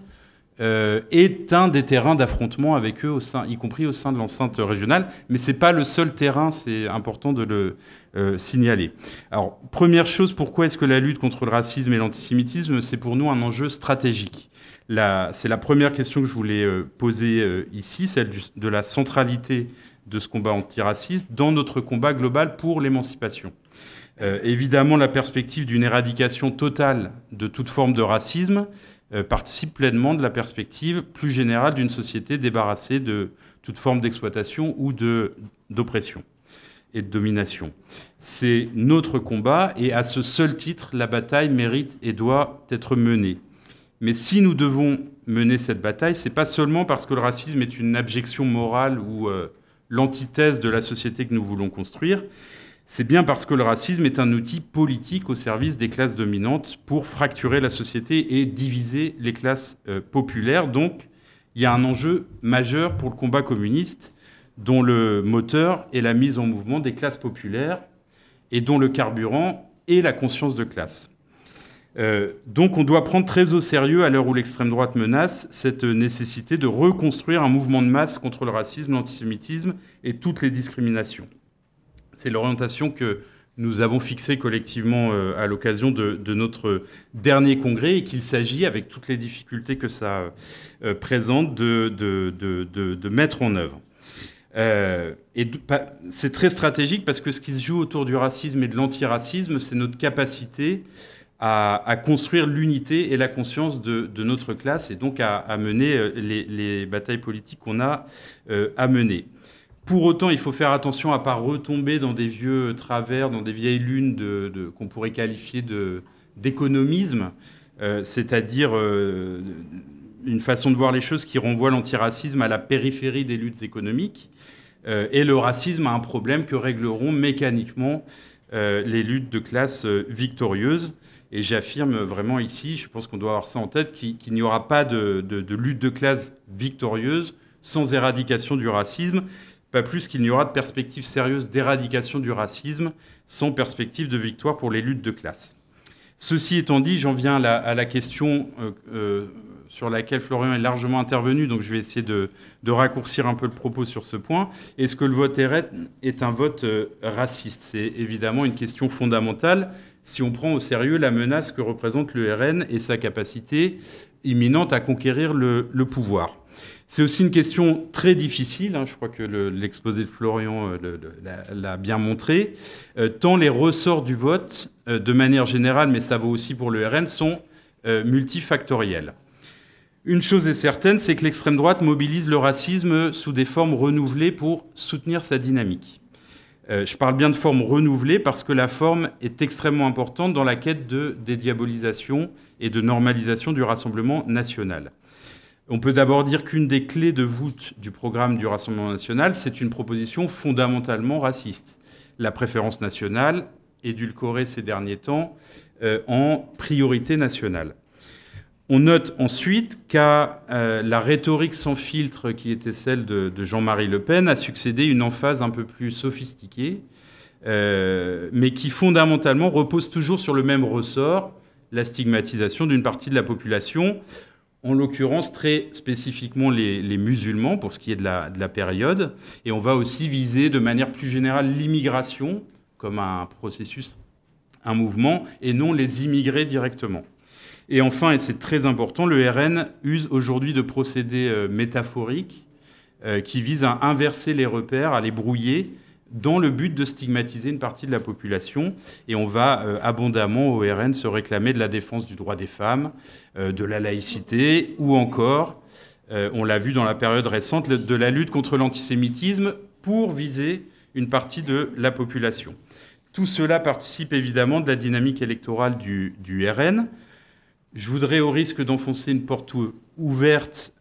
est un des terrains d'affrontement avec eux, y compris au sein de l'enceinte régionale. Mais ce n'est pas le seul terrain, c'est important de le signaler. Alors, première chose, pourquoi est-ce que la lutte contre le racisme et l'antisémitisme, c'est pour nous un enjeu stratégique ? C'est la première question que je voulais poser ici, celle de la centralité de ce combat antiraciste dans notre combat global pour l'émancipation. Évidemment, la perspective d'une éradication totale de toute forme de racisme participe pleinement de la perspective plus générale d'une société débarrassée de toute forme d'exploitation ou d'oppression et de domination. C'est notre combat, et à ce seul titre, la bataille mérite et doit être menée. Mais si nous devons mener cette bataille, c'est pas seulement parce que le racisme est une abjection morale ou l'antithèse de la société que nous voulons construire. C'est bien parce que le racisme est un outil politique au service des classes dominantes pour fracturer la société et diviser les classes populaires. Donc, il y a un enjeu majeur pour le combat communiste, dont le moteur est la mise en mouvement des classes populaires et dont le carburant est la conscience de classe. Donc, on doit prendre très au sérieux, à l'heure où l'extrême droite menace, cette nécessité de reconstruire un mouvement de masse contre le racisme, l'antisémitisme et toutes les discriminations. C'est l'orientation que nous avons fixée collectivement à l'occasion de notre dernier congrès, et qu'il s'agit, avec toutes les difficultés que ça présente, de mettre en œuvre. C'est très stratégique parce que ce qui se joue autour du racisme et de l'antiracisme, c'est notre capacité à construire l'unité et la conscience de notre classe, et donc à mener les batailles politiques qu'on a à mener. Pour autant, il faut faire attention à ne pas retomber dans des vieux travers, dans des vieilles lunes qu'on pourrait qualifier d'économisme, c'est-à-dire une façon de voir les choses qui renvoie l'antiracisme à la périphérie des luttes économiques, et le racisme à un problème que régleront mécaniquement les luttes de classe victorieuses. Et j'affirme vraiment ici, je pense qu'on doit avoir ça en tête, qu'il n'y aura pas de lutte de classe victorieuse sans éradication du racisme, pas plus qu'il n'y aura de perspective sérieuse d'éradication du racisme sans perspective de victoire pour les luttes de classe. Ceci étant dit, j'en viens à la question sur laquelle Florian est largement intervenu, donc je vais essayer de raccourcir un peu le propos sur ce point. Est-ce que le vote RN est un vote raciste? C'est évidemment une question fondamentale si on prend au sérieux la menace que représente le RN et sa capacité imminente à conquérir le pouvoir. C'est aussi une question très difficile, je crois que l'exposé de Florian l'a bien montré, tant les ressorts du vote, de manière générale, mais ça vaut aussi pour le RN, sont multifactoriels. Une chose est certaine, c'est que l'extrême droite mobilise le racisme sous des formes renouvelées pour soutenir sa dynamique. Je parle bien de forme renouvelée parce que la forme est extrêmement importante dans la quête de dédiabolisation et de normalisation du Rassemblement national. On peut d'abord dire qu'une des clés de voûte du programme du Rassemblement national, c'est une proposition fondamentalement raciste. La préférence nationale, édulcorée ces derniers temps, en priorité nationale. On note ensuite qu'à la rhétorique sans filtre qui était celle de Jean-Marie Le Pen a succédé une emphase un peu plus sophistiquée, mais qui fondamentalement repose toujours sur le même ressort, la stigmatisation d'une partie de la population, en l'occurrence très spécifiquement les musulmans pour ce qui est de la période. Et on va aussi viser de manière plus générale l'immigration comme un processus, un mouvement, et non les immigrés directement. Et enfin, et c'est très important, le RN use aujourd'hui de procédés métaphoriques qui visent à inverser les repères, à les brouiller, dans le but de stigmatiser une partie de la population. Et on va abondamment au RN se réclamer de la défense du droit des femmes, de la laïcité, ou encore, on l'a vu dans la période récente, de la lutte contre l'antisémitisme pour viser une partie de la population. Tout cela participe évidemment de la dynamique électorale du RN. Je voudrais, au risque d'enfoncer une porte ouverte,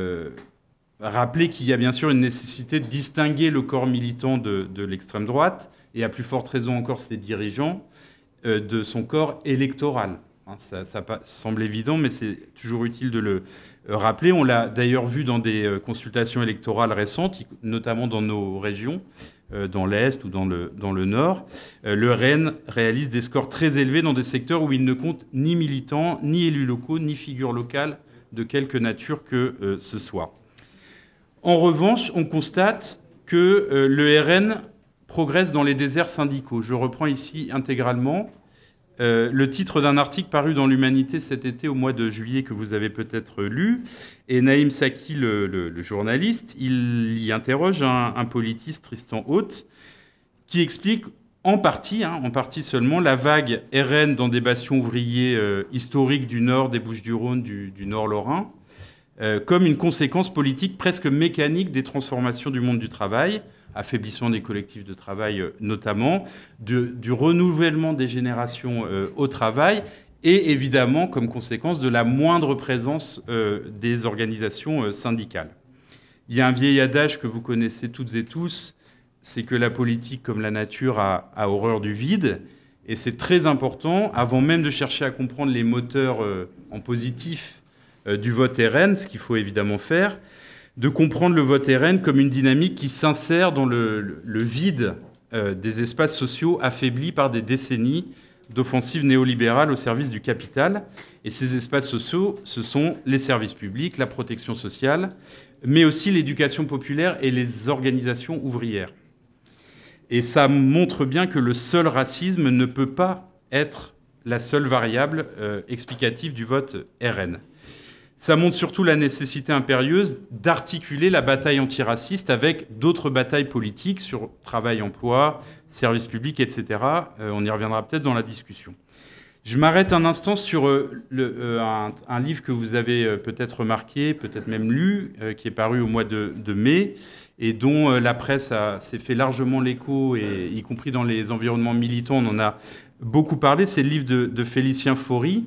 rappeler qu'il y a bien sûr une nécessité de distinguer le corps militant de l'extrême droite, et à plus forte raison encore ses dirigeants, de son corps électoral. Ça semble évident, mais c'est toujours utile de le rappeler. On l'a d'ailleurs vu dans des consultations électorales récentes, notamment dans nos régions, dans l'Est ou dans le Nord. Le RN réalise des scores très élevés dans des secteurs où il ne compte ni militants, ni élus locaux, ni figures locales de quelque nature que ce soit. En revanche, on constate que le RN progresse dans les déserts syndicaux. Je reprends ici intégralement le titre d'un article paru dans l'Humanité cet été au mois de juillet que vous avez peut-être lu. Et Naïm Saki, le journaliste, il y interroge un politiste, Tristan Haute, qui explique en partie seulement, la vague RN dans des bastions ouvriers historiques du Nord, des Bouches-du-Rhône, du Nord Lorrain, comme une conséquence politique presque mécanique des transformations du monde du travail, affaiblissement des collectifs de travail notamment, du renouvellement des générations au travail, et évidemment comme conséquence de la moindre présence des organisations syndicales. Il y a un vieil adage que vous connaissez toutes et tous, c'est que la politique, comme la nature, a horreur du vide, et c'est très important, avant même de chercher à comprendre les moteurs en positif du vote RN, ce qu'il faut évidemment faire, de comprendre le vote RN comme une dynamique qui s'insère dans le vide des espaces sociaux affaiblis par des décennies d'offensives néolibérales au service du capital. Et ces espaces sociaux, ce sont les services publics, la protection sociale, mais aussi l'éducation populaire et les organisations ouvrières. Et ça montre bien que le seul racisme ne peut pas être la seule variable explicative du vote RN. Ça montre surtout la nécessité impérieuse d'articuler la bataille antiraciste avec d'autres batailles politiques sur travail-emploi, services publics, etc. On y reviendra peut-être dans la discussion. Je m'arrête un instant sur un livre que vous avez peut-être remarqué, peut-être même lu, qui est paru au mois de mai, et dont la presse s'est fait largement l'écho, et y compris dans les environnements militants, on en a beaucoup parlé. C'est le livre de Félicien Faury,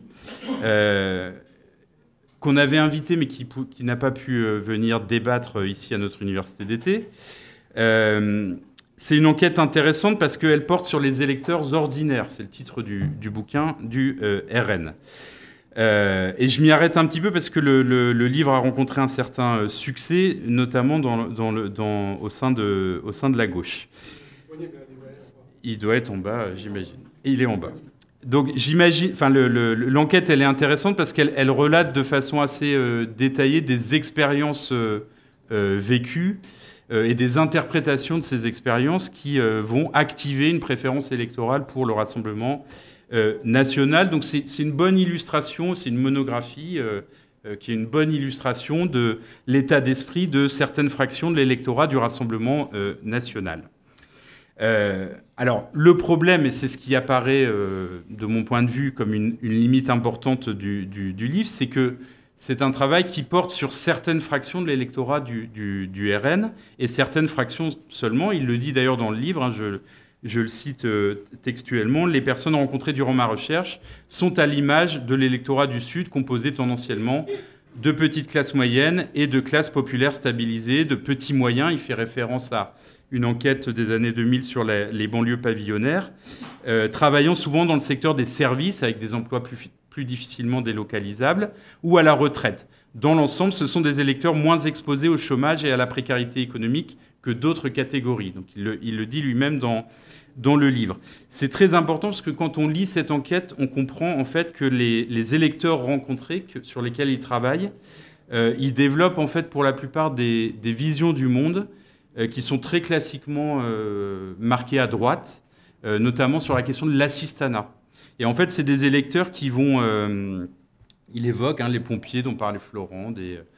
qu'on avait invité, mais qui n'a pas pu venir débattre ici à notre université d'été. c'est une enquête intéressante parce qu'elle porte sur les électeurs ordinaires. C'est le titre du bouquin du RN. Et je m'y arrête un petit peu parce que le livre a rencontré un certain succès, notamment au sein de la gauche. Il doit être en bas, j'imagine. Il est en bas. Donc j'imagine, l'enquête, elle est intéressante parce qu'elle relate de façon assez détaillée des expériences vécues et des interprétations de ces expériences qui vont activer une préférence électorale pour le Rassemblement national. Donc c'est une bonne illustration, c'est une monographie qui est une bonne illustration de l'état d'esprit de certaines fractions de l'électorat du Rassemblement national. Alors, le problème, et c'est ce qui apparaît de mon point de vue comme une limite importante du livre, c'est que c'est un travail qui porte sur certaines fractions de l'électorat du RN et certaines fractions seulement. Il le dit d'ailleurs dans le livre, hein, je le cite textuellement, les personnes rencontrées durant ma recherche sont à l'image de l'électorat du Sud composé tendanciellement de petites classes moyennes et de classes populaires stabilisées, de petits moyens. Il fait référence à une enquête des années 2000 sur les banlieues pavillonnaires, travaillant souvent dans le secteur des services avec des emplois plus difficilement délocalisables ou à la retraite. Dans l'ensemble, ce sont des électeurs moins exposés au chômage et à la précarité économique que d'autres catégories. Donc, il le dit lui-même dans le livre. C'est très important parce que quand on lit cette enquête, on comprend en fait que les électeurs rencontrés sur lesquels il travaille, ils développent en fait pour la plupart des visions du monde qui sont très classiquement marquées à droite, notamment sur la question de l'assistanat. Et en fait, c'est des électeurs qui vont... il évoque les pompiers dont parlait Florent,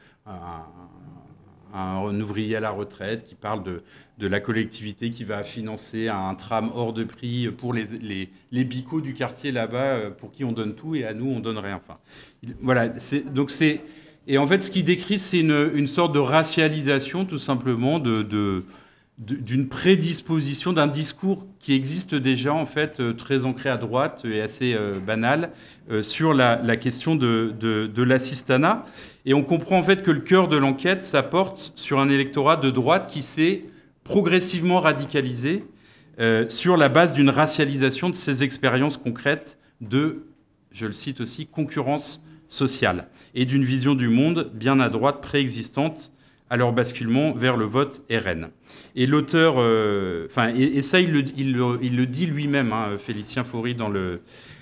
un ouvrier à la retraite qui parle de la collectivité qui va financer un tram hors de prix pour les bicots du quartier là-bas, pour qui on donne tout et à nous, on donne rien. Enfin, voilà, et en fait, ce qu'il décrit, c'est une sorte de racialisation, tout simplement, d'une prédisposition, d'un discours qui existe déjà, en fait, très ancré à droite et assez banal, sur la question de l'assistanat. Et on comprend, en fait, que le cœur de l'enquête, ça porte sur un électorat de droite qui s'est progressivement radicalisé sur la base d'une racialisation de ses expériences concrètes de, je le cite aussi, concurrence sociale et d'une vision du monde bien à droite préexistante à leur basculement vers le vote RN. Et l'auteur, et ça il le dit lui-même, Félicien Faury dans le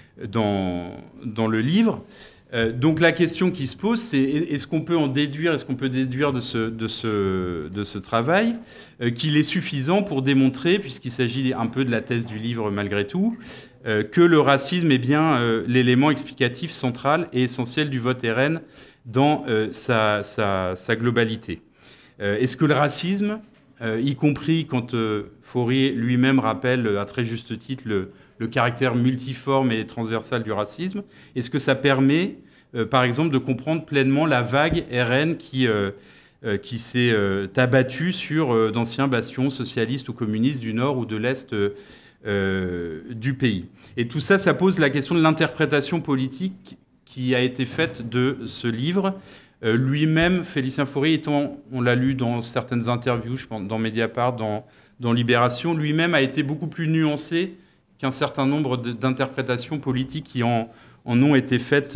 livre. Donc la question qui se pose, c'est est-ce qu'on peut déduire de ce travail qu'il est suffisant pour démontrer, puisqu'il s'agit un peu de la thèse du livre malgré tout, que le racisme est bien l'élément explicatif central et essentiel du vote RN dans sa globalité. Est-ce que le racisme, y compris quand Faury lui-même rappelle à très juste titre le caractère multiforme et transversal du racisme, est-ce que ça permet, par exemple, de comprendre pleinement la vague RN qui s'est abattue sur d'anciens bastions socialistes ou communistes du nord ou de l'est du pays? Et tout ça, ça pose la question de l'interprétation politique qui a été faite de ce livre. Lui-même, Félicien Faury, on l'a lu dans certaines interviews, je pense, dans Mediapart, dans Libération, lui-même a été beaucoup plus nuancé qu'un certain nombre d'interprétations politiques qui en ont été faites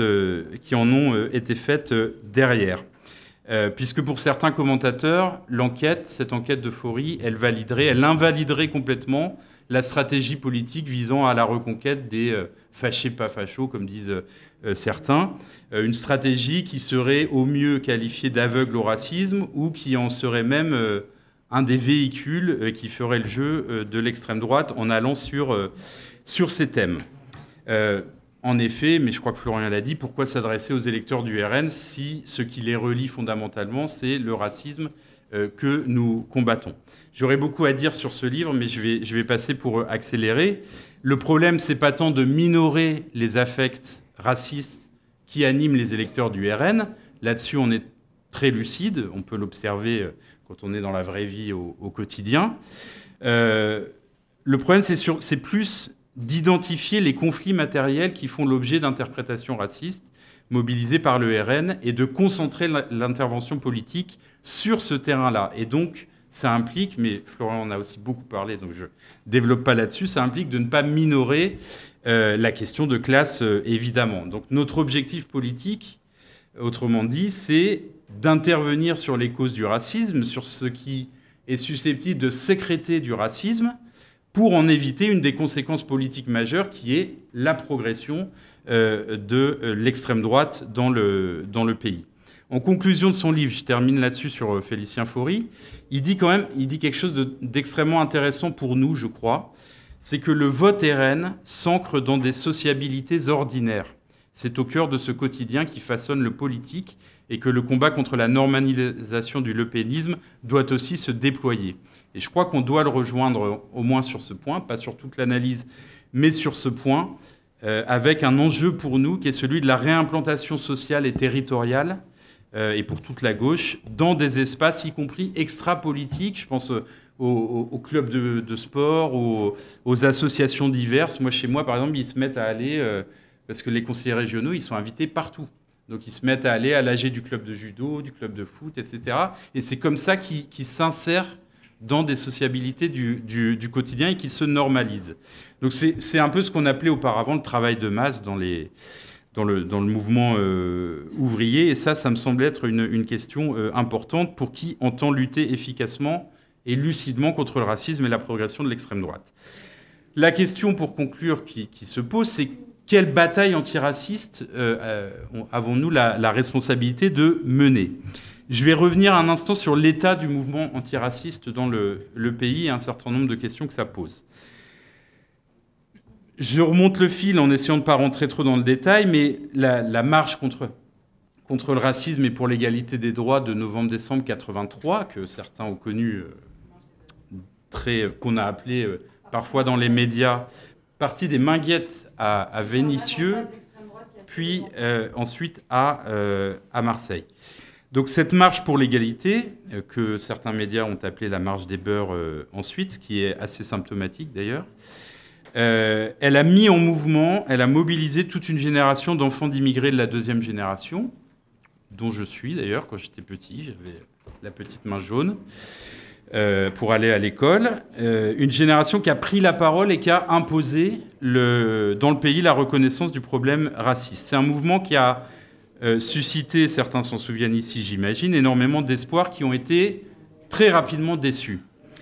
derrière. Puisque pour certains commentateurs, cette enquête de Faury, elle invaliderait complètement la stratégie politique visant à la reconquête des fâchés pas fachos, comme disent certains, une stratégie qui serait au mieux qualifiée d'aveugle au racisme ou qui en serait même un des véhicules qui ferait le jeu de l'extrême droite en allant sur ces thèmes. En effet, mais je crois que Florian l'a dit, pourquoi s'adresser aux électeurs du RN si ce qui les relie fondamentalement, c'est le racisme que nous combattons? J'aurais beaucoup à dire sur ce livre, mais je vais passer pour accélérer. Le problème, c'est pas tant de minorer les affects racistes qui animent les électeurs du RN. Là-dessus, on est très lucide. On peut l'observer quand on est dans la vraie vie au quotidien. Le problème, c'est plus d'identifier les conflits matériels qui font l'objet d'interprétations racistes mobilisées par le RN et de concentrer l'intervention politique sur ce terrain-là. Et donc, ça implique, mais Florian en a aussi beaucoup parlé, donc je ne développe pas là-dessus, ça implique de ne pas minorer la question de classe, évidemment. Donc notre objectif politique, autrement dit, c'est d'intervenir sur les causes du racisme, sur ce qui est susceptible de sécréter du racisme, pour en éviter une des conséquences politiques majeures, qui est la progression de l'extrême droite dans le pays. En conclusion de son livre, je termine là-dessus sur Félicien Faury, il dit quelque chose d'extrêmement intéressant pour nous, je crois, c'est que le vote RN s'ancre dans des sociabilités ordinaires. C'est au cœur de ce quotidien qui façonne le politique et que le combat contre la normalisation du lepénisme doit aussi se déployer. Et je crois qu'on doit le rejoindre au moins sur ce point, pas sur toute l'analyse, mais sur ce point, avec un enjeu pour nous qui est celui de la réimplantation sociale et territoriale, et pour toute la gauche, dans des espaces, y compris extra-politiques. Je pense aux clubs de sport, aux associations diverses. Moi, chez moi, par exemple, ils se mettent à aller, parce que les conseillers régionaux, ils sont invités partout. Donc, ils se mettent à aller à l'AG du club de judo, du club de foot, etc. Et c'est comme ça qu'ils s'insèrent dans des sociabilités du quotidien et qu'ils se normalisent. Donc, c'est un peu ce qu'on appelait auparavant le travail de masse dans le mouvement ouvrier. Et ça me semble être une question importante pour qui entend lutter efficacement et lucidement contre le racisme et la progression de l'extrême droite. La question, pour conclure, qui se pose, c'est quelle bataille antiraciste avons-nous la responsabilité de mener ? Je vais revenir un instant sur l'état du mouvement antiraciste dans le pays et un certain nombre de questions que ça pose. Je remonte le fil en essayant de ne pas rentrer trop dans le détail, mais la marche contre le racisme et pour l'égalité des droits de novembre-décembre 83, que certains ont connu, qu'on a appelé parfois dans les médias, partie des Minguettes à Vénissieux, puis ensuite à Marseille. Donc cette marche pour l'égalité, que certains médias ont appelée la marche des beurs ensuite, ce qui est assez symptomatique d'ailleurs, elle a mis en mouvement, elle a mobilisé toute une génération d'enfants d'immigrés de la deuxième génération, dont je suis d'ailleurs. Quand j'étais petit, j'avais la petite main jaune pour aller à l'école. Une génération qui a pris la parole et qui a imposé dans le pays la reconnaissance du problème raciste. C'est un mouvement qui a suscité, certains s'en souviennent ici, j'imagine, énormément d'espoirs qui ont été très rapidement déçus.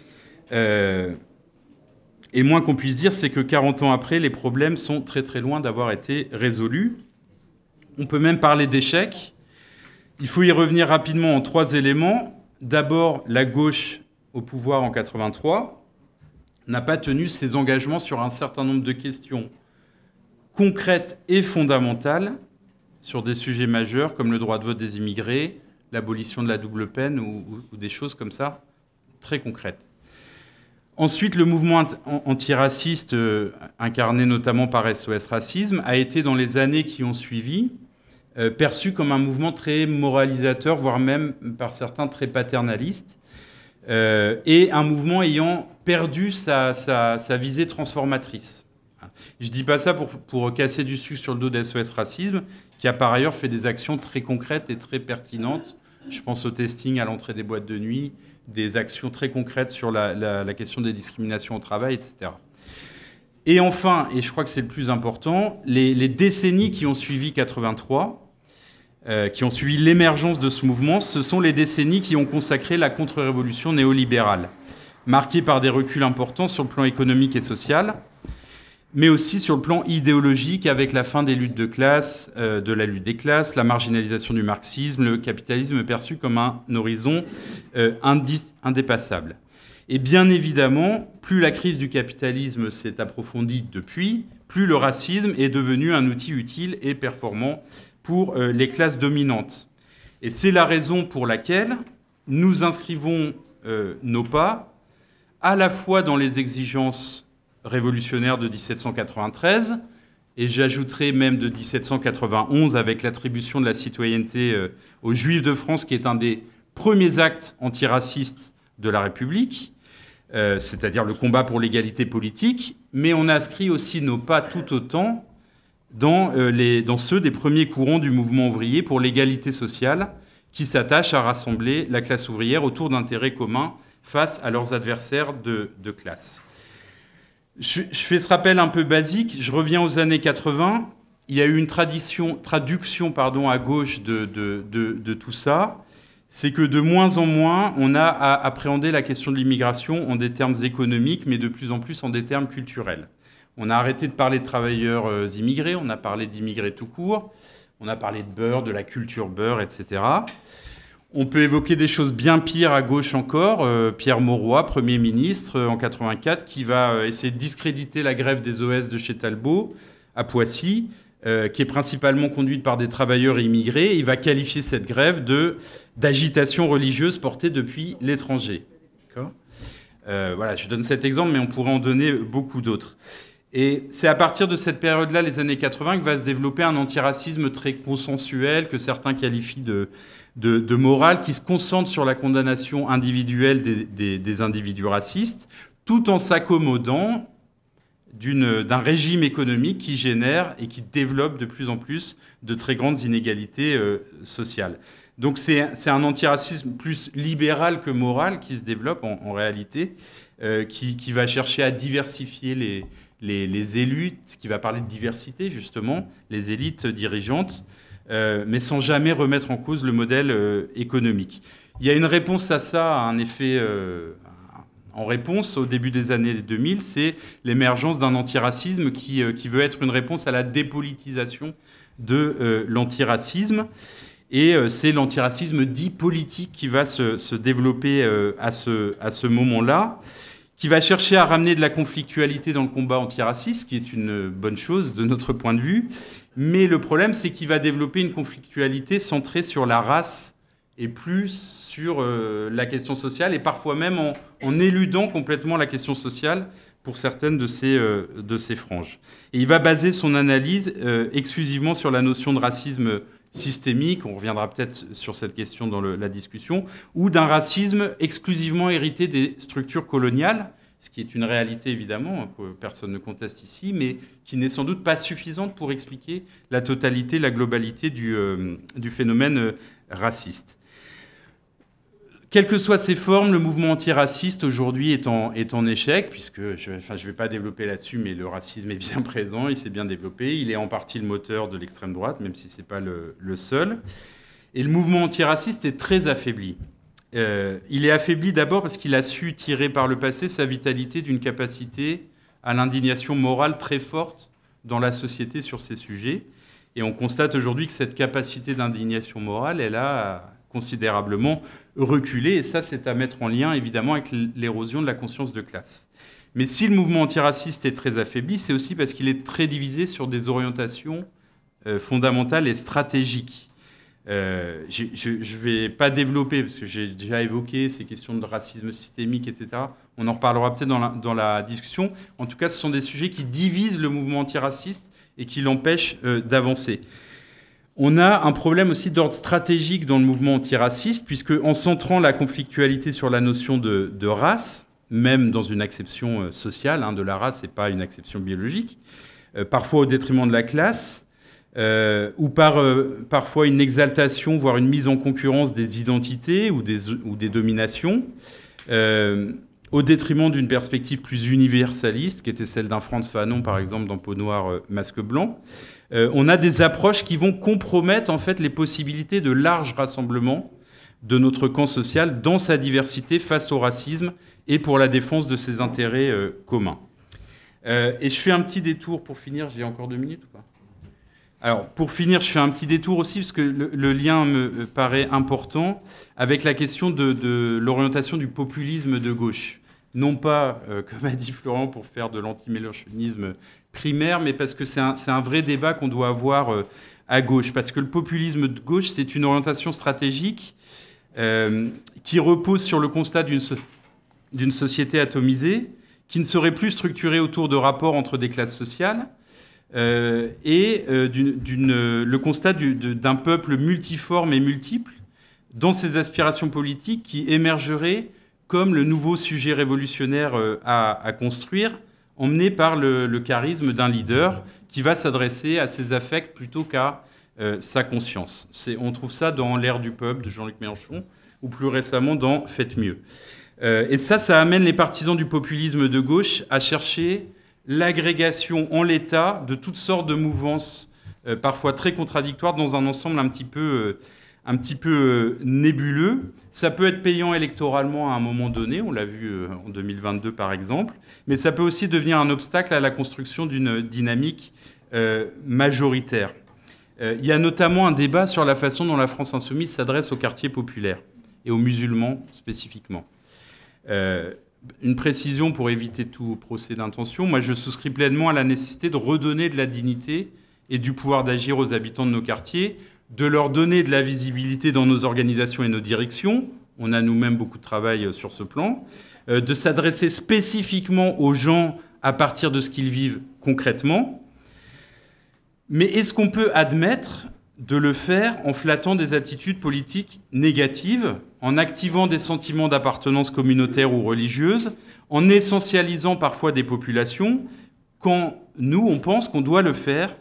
Et moins qu'on puisse dire, c'est que 40 ans après, les problèmes sont très très loin d'avoir été résolus. On peut même parler d'échec. Il faut y revenir rapidement en 3 éléments. D'abord, la gauche au pouvoir en 83 n'a pas tenu ses engagements sur un certain nombre de questions concrètes et fondamentales sur des sujets majeurs comme le droit de vote des immigrés, l'abolition de la double peine ou des choses comme ça, très concrètes. Ensuite, le mouvement antiraciste, incarné notamment par SOS Racisme, a été, dans les années qui ont suivi, perçu comme un mouvement très moralisateur, voire même, par certains, très paternaliste, et un mouvement ayant perdu sa visée transformatrice. Je ne dis pas ça pour casser du sucre sur le dos de SOS Racisme, qui a par ailleurs fait des actions très concrètes et très pertinentes. Je pense au testing à l'entrée des boîtes de nuit, des actions très concrètes sur la question des discriminations au travail, etc. Et enfin, et je crois que c'est le plus important, les décennies qui ont suivi 83, qui ont suivi l'émergence de ce mouvement, ce sont les décennies qui ont consacré la contre-révolution néolibérale, marquée par des reculs importants sur le plan économique et social, mais aussi sur le plan idéologique, avec la fin des luttes de classe, de la lutte des classes, la marginalisation du marxisme, le capitalisme perçu comme un horizon indépassable. Et bien évidemment, plus la crise du capitalisme s'est approfondie depuis, plus le racisme est devenu un outil utile et performant pour les classes dominantes. Et c'est la raison pour laquelle nous inscrivons nos pas à la fois dans les exigences révolutionnaire de 1793, et j'ajouterai même de 1791 avec l'attribution de la citoyenneté aux Juifs de France, qui est un des premiers actes antiracistes de la République, c'est-à-dire le combat pour l'égalité politique, mais on inscrit aussi nos pas tout autant dans ceux des premiers courants du mouvement ouvrier pour l'égalité sociale, qui s'attachent à rassembler la classe ouvrière autour d'intérêts communs face à leurs adversaires de classe. Je fais ce rappel un peu basique, je reviens aux années 80, il y a eu une traduction à gauche de tout ça, c'est que de moins en moins, on a à appréhender la question de l'immigration en des termes économiques, mais de plus en plus en des termes culturels. On a arrêté de parler de travailleurs immigrés, on a parlé d'immigrés tout court, on a parlé de beurre, de la culture beurre, etc. On peut évoquer des choses bien pires à gauche encore. Pierre Mauroy, Premier ministre en 84, qui va essayer de discréditer la grève des OS de chez Talbot à Poissy, qui est principalement conduite par des travailleurs immigrés. Il va qualifier cette grève d'agitation religieuse portée depuis l'étranger. Voilà, je donne cet exemple, mais on pourrait en donner beaucoup d'autres. Et c'est à partir de cette période-là, les années 80, que va se développer un antiracisme très consensuel, que certains qualifient de morale, qui se concentre sur la condamnation individuelle des individus racistes, tout en s'accommodant d'un régime économique qui génère et qui développe de plus en plus de très grandes inégalités sociales. Donc c'est un antiracisme plus libéral que moral qui se développe en réalité, qui va chercher à diversifier les élites, qui va parler de diversité justement, les élites dirigeantes, mais sans jamais remettre en cause le modèle économique. Il y a une réponse à ça, un effet en réponse au début des années 2000, c'est l'émergence d'un antiracisme qui veut être une réponse à la dépolitisation de l'antiracisme. Et c'est l'antiracisme dit politique qui va se développer à ce moment-là, qui va chercher à ramener de la conflictualité dans le combat antiraciste, ce qui est une bonne chose de notre point de vue. Mais le problème, c'est qu'il va développer une conflictualité centrée sur la race et plus sur la question sociale, et parfois même en éludant complètement la question sociale pour certaines de ces franges. Et il va baser son analyse exclusivement sur la notion de racisme systémique, on reviendra peut-être sur cette question dans la discussion, ou d'un racisme exclusivement hérité des structures coloniales, ce qui est une réalité évidemment, que personne ne conteste ici, mais qui n'est sans doute pas suffisante pour expliquer la totalité, la globalité du phénomène raciste. Quelles que soient ses formes, le mouvement antiraciste aujourd'hui est en échec, puisque je ne vais pas développer là-dessus, mais le racisme est bien présent, il s'est bien développé, il est en partie le moteur de l'extrême droite, même si ce n'est pas le seul. Et le mouvement antiraciste est très affaibli. Il est affaibli d'abord parce qu'il a su tirer par le passé sa vitalité d'une capacité à l'indignation morale très forte dans la société sur ces sujets. Et on constate aujourd'hui que cette capacité d'indignation morale, elle a considérablement reculé, et ça, c'est à mettre en lien, évidemment, avec l'érosion de la conscience de classe. Mais si le mouvement antiraciste est très affaibli, c'est aussi parce qu'il est très divisé sur des orientations fondamentales et stratégiques. Je ne vais pas développer, parce que j'ai déjà évoqué ces questions de racisme systémique, etc. On en reparlera peut-être dans la discussion. En tout cas, ce sont des sujets qui divisent le mouvement antiraciste et qui l'empêchent d'avancer. On a un problème aussi d'ordre stratégique dans le mouvement antiraciste, puisque en centrant la conflictualité sur la notion de race, même dans une acception sociale de la race et pas une acception biologique, parfois au détriment de la classe, ou parfois une exaltation, voire une mise en concurrence des identités ou des dominations, au détriment d'une perspective plus universaliste, qui était celle d'un Frantz Fanon, par exemple, dans Peau noire, masque blanc. On a des approches qui vont compromettre en fait les possibilités de large rassemblement de notre camp social dans sa diversité face au racisme et pour la défense de ses intérêts communs. Et je fais un petit détour pour finir, j'ai encore 2 minutes ou pas ? Alors, pour finir, je fais un petit détour aussi, parce que le lien me paraît important, avec la question de l'orientation du populisme de gauche. Non pas, comme a dit Florent, pour faire de l'anti-mélenchonisme primaire, mais parce que c'est un vrai débat qu'on doit avoir à gauche. Parce que le populisme de gauche, c'est une orientation stratégique qui repose sur le constat d'une société atomisée, qui ne serait plus structurée autour de rapports entre des classes sociales, et le constat d'un peuple multiforme et multiple dans ses aspirations politiques qui émergerait comme le nouveau sujet révolutionnaire à construire, emmené par le charisme d'un leader qui va s'adresser à ses affects plutôt qu'à sa conscience. On trouve ça dans L'ère du peuple de Jean-Luc Mélenchon, ou plus récemment dans Faites mieux. Et ça amène les partisans du populisme de gauche à chercher l'agrégation en l'état de toutes sortes de mouvances, parfois très contradictoires, dans un ensemble un petit peu nébuleux. Ça peut être payant électoralement à un moment donné, on l'a vu en 2022 par exemple, mais ça peut aussi devenir un obstacle à la construction d'une dynamique majoritaire. Il y a notamment un débat sur la façon dont la France insoumise s'adresse aux quartiers populaires et aux musulmans spécifiquement. Une précision pour éviter tout procès d'intention. Moi, je souscris pleinement à la nécessité de redonner de la dignité et du pouvoir d'agir aux habitants de nos quartiers, de leur donner de la visibilité dans nos organisations et nos directions. On a nous-mêmes beaucoup de travail sur ce plan. De s'adresser spécifiquement aux gens à partir de ce qu'ils vivent concrètement. Mais est-ce qu'on peut admettre de le faire en flattant des attitudes politiques négatives, en activant des sentiments d'appartenance communautaire ou religieuse, en essentialisant parfois des populations, quand nous, on pense qu'on doit le faire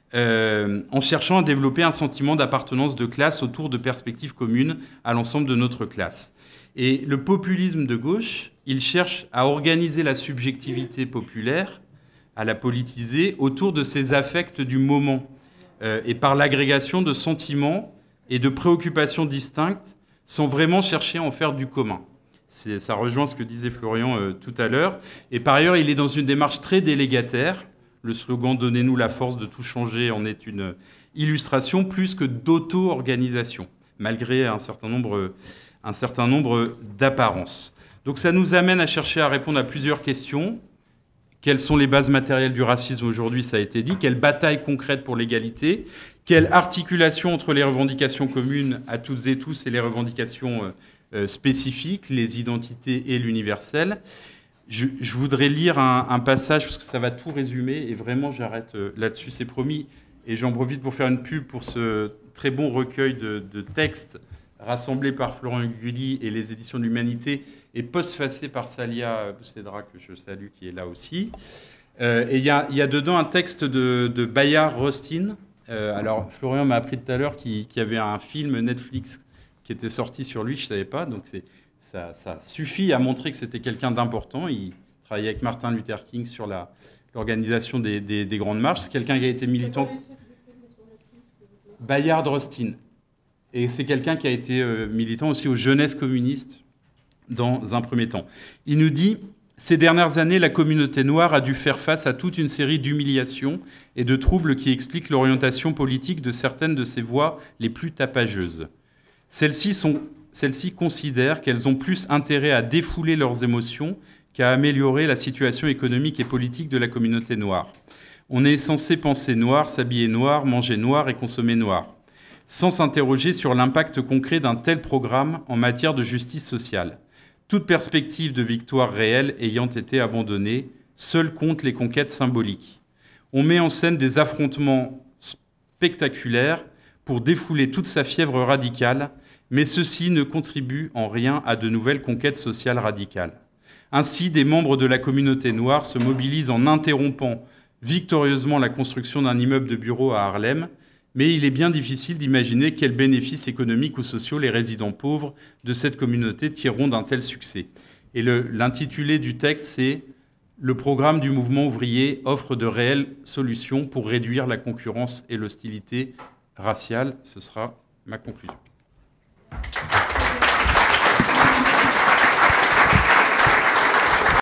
en cherchant à développer un sentiment d'appartenance de classe autour de perspectives communes à l'ensemble de notre classe. Et le populisme de gauche, il cherche à organiser la subjectivité populaire, à la politiser autour de ces affects du moment, et par l'agrégation de sentiments et de préoccupations distinctes, sans vraiment chercher à en faire du commun. Ça rejoint ce que disait Florian tout à l'heure. Et par ailleurs, il est dans une démarche très délégataire. Le slogan « Donnez-nous la force de tout changer » en est une illustration plus que d'auto-organisation, malgré un certain nombre d'apparences. Donc ça nous amène à chercher à répondre à plusieurs questions. Quelles sont les bases matérielles du racisme aujourd'hui, ça a été dit. Quelle bataille concrète pour l'égalité? Quelle articulation entre les revendications communes à toutes et tous et les revendications spécifiques, les identités et l'universel? Je voudrais lire un passage, parce que ça va tout résumer, et vraiment j'arrête là-dessus, c'est promis. Et j'en profite pour faire une pub pour ce très bon recueil de textes rassemblés par Florent Gulli et les éditions de l'Humanité, et postfacé par Salia Boussedra, que je salue, qui est là aussi. Et il y a dedans un texte de Bayard Rustin. Alors, Florian m'a appris tout à l'heure qu'il y avait un film Netflix qui était sorti sur lui, je ne savais pas. Donc, ça suffit à montrer que c'était quelqu'un d'important. Il travaillait avec Martin Luther King sur l'organisation des grandes marches. C'est quelqu'un qui a été militant. Bayard Rustin. Et c'est quelqu'un qui a été militant aussi aux jeunesses communistes dans un premier temps. Il nous dit « Ces dernières années, la communauté noire a dû faire face à toute une série d'humiliations et de troubles qui expliquent l'orientation politique de certaines de ses voix les plus tapageuses. Celles-ci considèrent qu'elles ont plus intérêt à défouler leurs émotions qu'à améliorer la situation économique et politique de la communauté noire. On est censé penser noir, s'habiller noir, manger noir et consommer noir, sans s'interroger sur l'impact concret d'un tel programme en matière de justice sociale. Toute perspective de victoire réelle ayant été abandonnée, seules comptent les conquêtes symboliques. On met en scène des affrontements spectaculaires pour défouler toute sa fièvre radicale, mais ceci ne contribue en rien à de nouvelles conquêtes sociales radicales. Ainsi, des membres de la communauté noire se mobilisent en interrompant victorieusement la construction d'un immeuble de bureaux à Harlem, mais il est bien difficile d'imaginer quels bénéfices économiques ou sociaux les résidents pauvres de cette communauté tireront d'un tel succès. Et l'intitulé du texte, c'est « Le programme du mouvement ouvrier offre de réelles solutions pour réduire la concurrence et l'hostilité raciale ». Ce sera ma conclusion.